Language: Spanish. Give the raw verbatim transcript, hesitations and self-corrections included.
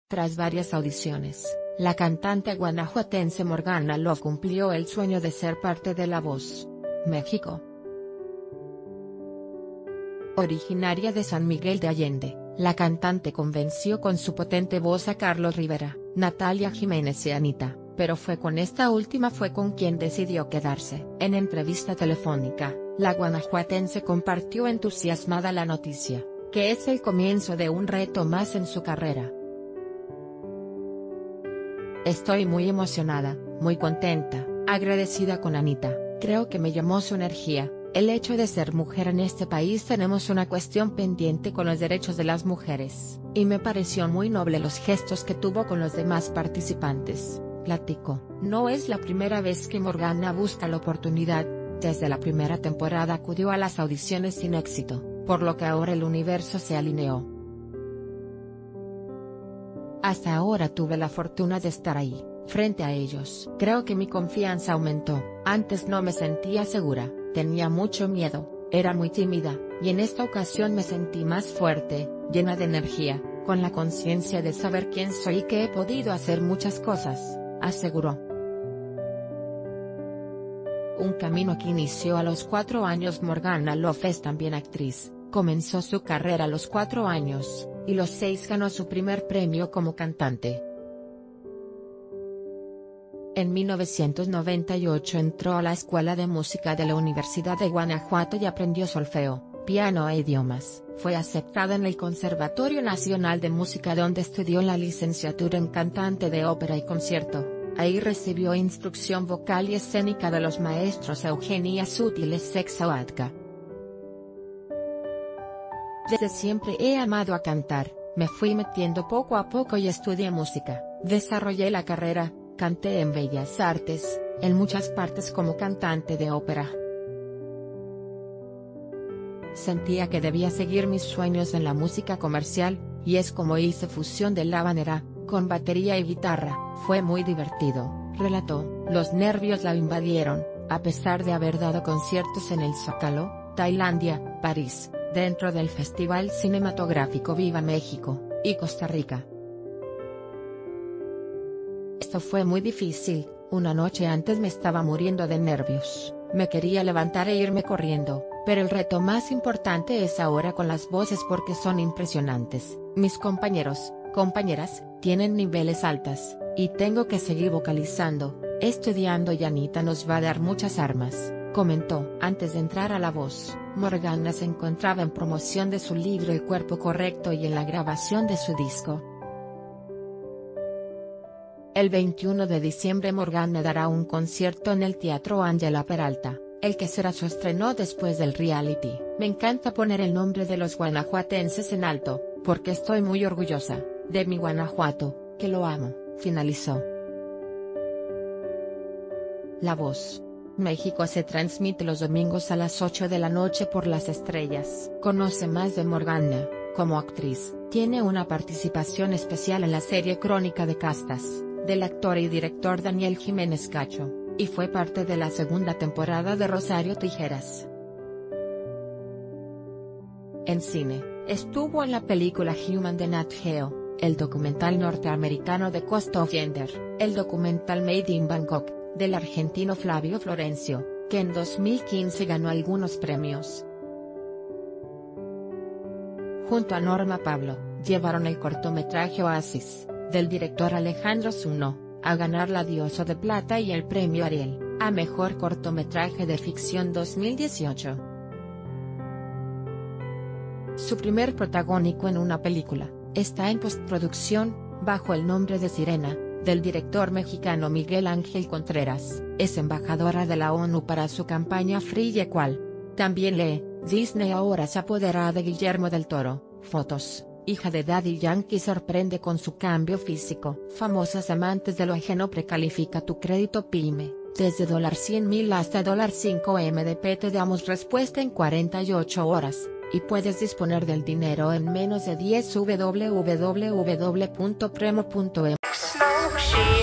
Tras varias audiciones, la cantante guanajuatense Morgana Love cumplió el sueño de ser parte de La Voz México. Originaria de San Miguel de Allende, la cantante convenció con su potente voz a Carlos Rivera, Natalia Jiménez y Anita, pero fue con esta última fue con quien decidió quedarse. En entrevista telefónica, la guanajuatense compartió entusiasmada la noticia, que es el comienzo de un reto más en su carrera. Estoy muy emocionada, muy contenta, agradecida con Anita, creo que me llamó su energía. El hecho de ser mujer en este país tenemos una cuestión pendiente con los derechos de las mujeres, y me pareció muy noble los gestos que tuvo con los demás participantes, platicó. No es la primera vez que Morgana busca la oportunidad, desde la primera temporada acudió a las audiciones sin éxito, por lo que ahora el universo se alineó. Hasta ahora tuve la fortuna de estar ahí, frente a ellos. Creo que mi confianza aumentó, antes no me sentía segura. Tenía mucho miedo, era muy tímida, y en esta ocasión me sentí más fuerte, llena de energía, con la conciencia de saber quién soy y que he podido hacer muchas cosas, aseguró. Un camino que inició a los cuatro años. Morgana Love es también actriz, comenzó su carrera a los cuatro años, y los seis ganó su primer premio como cantante. En mil novecientos noventa y ocho entró a la Escuela de Música de la Universidad de Guanajuato y aprendió solfeo, piano e idiomas. Fue aceptada en el Conservatorio Nacional de Música donde estudió la licenciatura en cantante de ópera y concierto. Ahí recibió instrucción vocal y escénica de los maestros Eugenia Sutiles Sexahuatca. Desde siempre he amado a cantar, me fui metiendo poco a poco y estudié música, desarrollé la carrera. Canté en Bellas Artes, en muchas partes como cantante de ópera. Sentía que debía seguir mis sueños en la música comercial, y es como hice fusión de la habanera, con batería y guitarra. Fue muy divertido, relató. Los nervios la invadieron, a pesar de haber dado conciertos en el Zócalo, Tailandia, París, dentro del Festival Cinematográfico Viva México, y Costa Rica. Esto fue muy difícil, una noche antes me estaba muriendo de nervios, me quería levantar e irme corriendo, pero el reto más importante es ahora con las voces porque son impresionantes, mis compañeros, compañeras, tienen niveles altas, y tengo que seguir vocalizando, estudiando y Anita nos va a dar muchas armas, comentó. Antes de entrar a La Voz, Morgana se encontraba en promoción de su libro El Cuerpo Correcto y en la grabación de su disco. El veintiuno de diciembre Morgana dará un concierto en el Teatro Ángela Peralta, el que será su estreno después del reality. Me encanta poner el nombre de los guanajuatenses en alto, porque estoy muy orgullosa, de mi Guanajuato, que lo amo, finalizó. La Voz México se transmite los domingos a las ocho de la noche por Las Estrellas. Conoce más de Morgana, como actriz, tiene una participación especial en la serie Crónica de Castas, del actor y director Daniel Jiménez Cacho, y fue parte de la segunda temporada de Rosario Tijeras. En cine, estuvo en la película Human de Nat Geo, el documental norteamericano The Cost of Gender, el documental Made in Bangkok, del argentino Flavio Florencio, que en dos mil quince ganó algunos premios. Junto a Norma Pablo, llevaron el cortometraje Oasis, del director Alejandro Zuno, a ganar la Diosa de Plata y el premio Ariel, a Mejor Cortometraje de Ficción dos mil dieciocho. Su primer protagónico en una película, está en postproducción, bajo el nombre de Sirena, del director mexicano Miguel Ángel Contreras, es embajadora de la ONU para su campaña Free y Equal. También lee, Disney ahora se apodera de Guillermo del Toro, fotos. Hija de Daddy Yankee sorprende con su cambio físico. Famosas amantes de lo ajeno precalifica tu crédito PYME, desde cien mil hasta cinco M D P te damos respuesta en cuarenta y ocho horas, y puedes disponer del dinero en menos de diez. w w w punto premo punto m